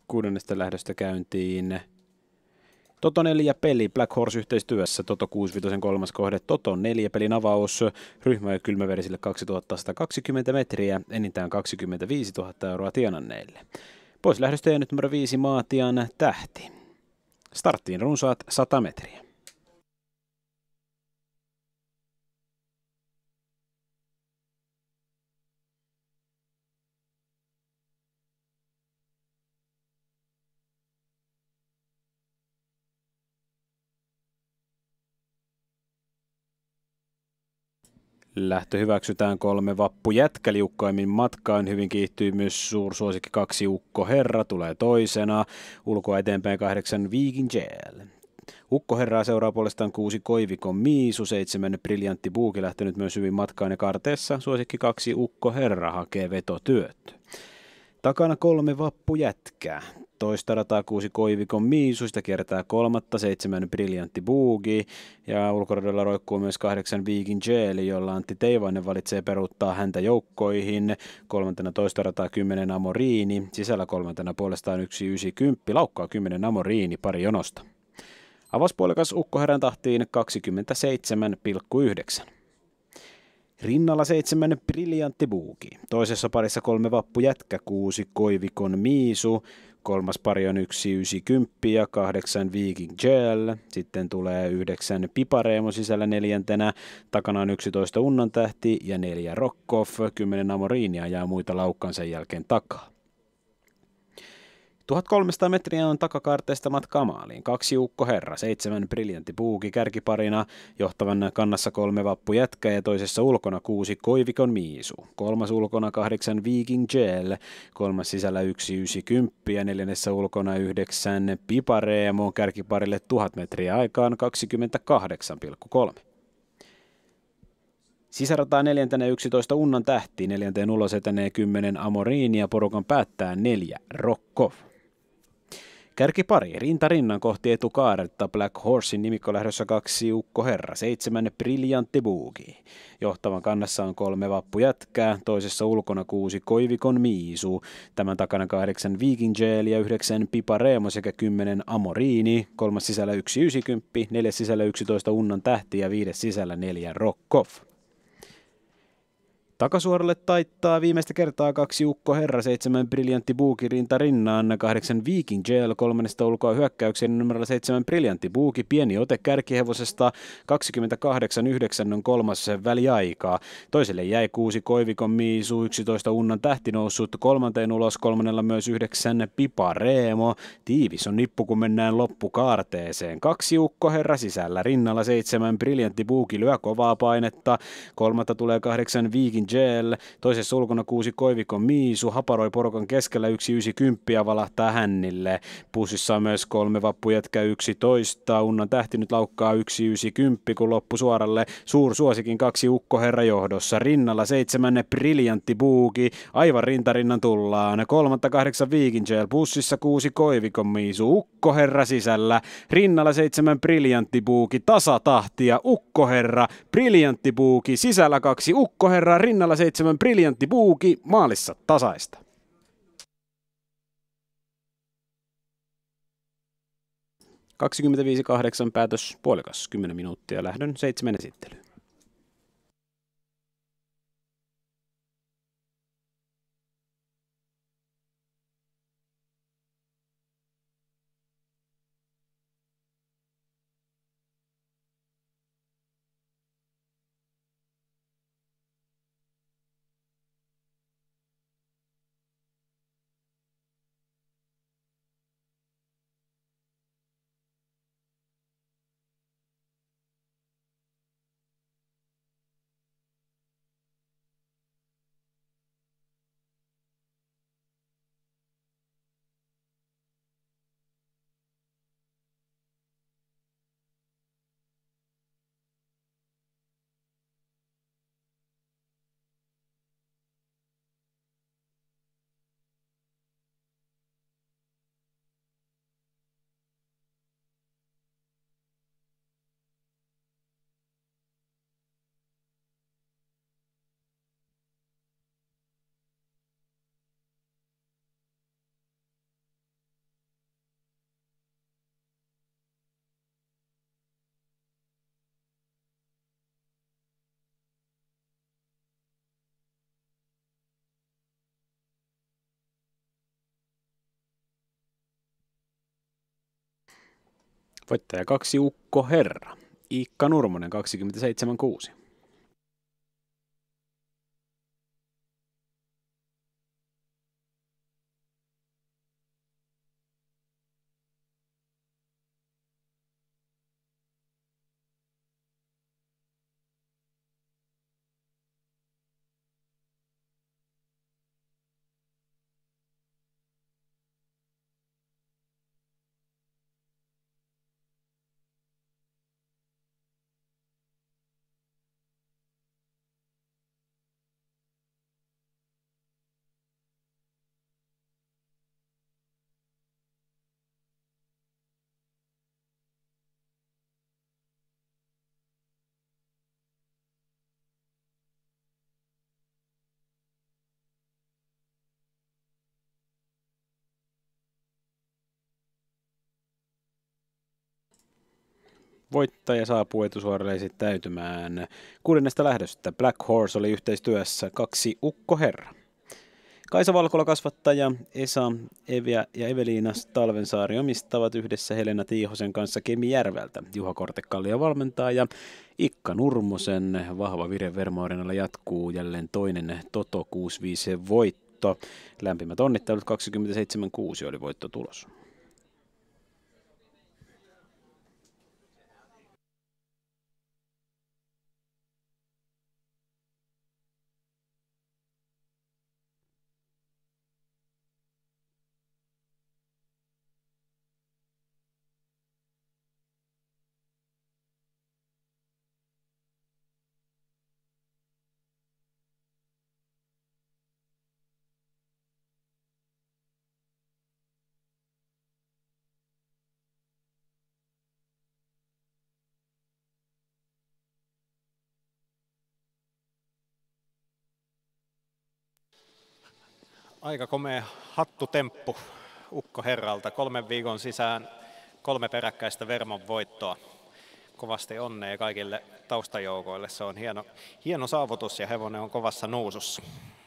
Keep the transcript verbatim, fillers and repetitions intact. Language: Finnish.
kuudennesta lähdöstä käyntiin. Toto neljä peli Black Horse yhteistyössä. Toto kuusi kolmas kohde. Toto neljä pelin avaus. Ryhmä ja kylmäverisille kaksituhattasata kaksikymmentä metriä. Enintään kaksikymmentäviisituhatta euroa tienanneille. Pois lähdöstä jäänyt numero viisi Maatian Tähti. Starttiin runsaat sata metriä. Lähtö hyväksytään kolme Vappu Jätkä liukkaimmin matkaan. Hyvin kiihtyy myös suursuosikki kaksi Ukko Herra. Tulee toisena. Ulkoa eteenpäin kahdeksan Viking Jail. Ukko Herraa seuraa puolestaan kuusi Koivikon Miisu. Seitsemän Briljantti Buuki lähtenyt myös hyvin matkaan ja karteessa suosikki kaksi Ukko Herra hakee vetotyöt. Takana kolme Vappu Jätkää. Toista rataa kuusi Koivikon Miisu, sitä kiertää kolmatta, seitsemän Briljantti Buugi ja ulkoradalla roikkuu myös kahdeksan Viking Jail, jolla Antti Teivainen valitsee peruuttaa häntä joukkoihin. Kolmantena toista rataa kymmenen Amoriini, sisällä kolmantena puolestaan yksi yhdeksänkymmentä, laukkaa kymmenen Amoriini, pari jonosta. Avauspuolikas Ukko Herran tahtiin kaksikymmentäseitsemän pilkku yhdeksän. Rinnalla seitsemän Briljantti Buuki. Toisessa parissa kolme Vappu Jätkä, kuusi Koivikon Miisu. Kolmas pari on yksi yhdeksänkymmentä ja kahdeksan Viking Jail. Sitten tulee yhdeksän Pipareemo sisällä neljäntenä. Takana on yksitoista Unnan Tähti ja neljä Rockoff. kymmenen Amoriinia ja muita laukkaan sen jälkeen takaa. tuhatkolmesataa metriä on takakaarteesta matkaa maaliin. Kaksi Ukko Herra, seitsemän Briljantti Buuki kärkiparina, johtavan kannassa kolme Vappu Jätkä ja toisessa ulkona kuusi Koivikon Miisu. Kolmas ulkona kahdeksan Viking Jail, kolmas sisällä yksi yhdeksänkymmentä ja neljännessä ulkona yhdeksän Pipareemo kärkiparille tuhat metriä aikaan kaksikymmentäkahdeksan pilkku kolme. Sisärataa neljäntenä yksitoista Unnan Tähti, neljänteen ulos etenee kymmenen Amoriini ja porukan päättää neljä Rockoff. Kärkipari rintarinnan kohti etukaaretta Black Horsein nimikkolähdössä kaksi Ukko Herra, seitsemän Briljantti Buuki. Johtavan kannassa on kolme Vappu Jätkää, toisessa ulkona kuusi Koivikon Miisu, tämän takana kahdeksan Viking Jail ja yhdeksän Pipareemo sekä kymmenen Amoriini, kolmas sisällä yksi yhdeksänkymmentä, neljäs sisällä yksitoista Unnan Tähti ja viides sisällä neljä Rockoff. Takasuoralle taittaa viimeistä kertaa kaksi Ukko Herra, seitsemän Briljantti Buuki rinta rinnaan, kahdeksan Viking Jail, kolmannesta ulkoa hyökkäyksen numerolla seitsemän Briljantti Buuki, pieni ote kärkihevosesta, kaksikymmentäkahdeksan yhdeksän on kolmas väliaikaa. Toiselle jäi kuusi Koivikon Miisu, yksitoista Unnan Tähti noussut kolmanteen ulos, kolmannella myös yhdeksän Pipareemo. Tiivis on nippu, kun mennään loppukaarteeseen. Kaksi Ukko Herra sisällä, rinnalla seitsemän Briljantti Buuki lyö kovaa painetta, kolmatta tulee kahdeksan Viking Jail, toisessa ulkona kuusi Koivikon Miisu, haparoi porukan keskellä yksi yhdeksänkymmentä ja valahtaa hännille. Pussissa on myös kolme Vappu Jätkä yksitoista, Unnan Tähti nyt laukkaa yksi yhdeksänkymmentä, kun loppu suoralle suursuosikin kaksi Ukko Herra johdossa. Rinnalla seitsemän Briljantti Buuki, aivan rintarinnan tullaan. Kolmatta kahdeksan Viking Jail, pussissa kuusi Koivikon Miisu, Ukko Herra sisällä. Rinnalla seitsemän Briljantti Buuki, tasatahtia, Ukko Herra, Briljantti Buuki, sisällä kaksi Ukko Herra, rinnalla seitsemän Briljantti Buuki, maalissa tasaista. kaksikymmentäviisi kahdeksan päätös puolikas, kymmenen minuuttia lähdön seitsemän esittelyyn. Voittaja kaksi Ukko Herra. Iikka Nurmonen kaksikymmentäseitsemän kuusi. Voittaja saapuu etusuoralle esittäytymään. Kuudennesta lähdöstä Black Horse oli yhteistyössä kaksi Ukko Herra. Kaisa Valkola kasvattaja, Esa, Evia ja Eveliina Talvensaari omistavat yhdessä Helena Tiihosen kanssa Kemijärveltä. Juha Kortekallio valmentaa ja Ikka Nurmosen vahva vire Vermo-areenalla jatkuu jälleen toinen Toto kuusi viisi voitto. Lämpimät onnittelut, kaksikymmentäseitsemän kuusi oli voittotulos. Aika komea hattutemppu Ukko Herralta. Kolmen viikon sisään kolme peräkkäistä Vermon voittoa. Kovasti onnea kaikille taustajoukoille. Se on hieno, hieno saavutus ja hevonen on kovassa nousussa.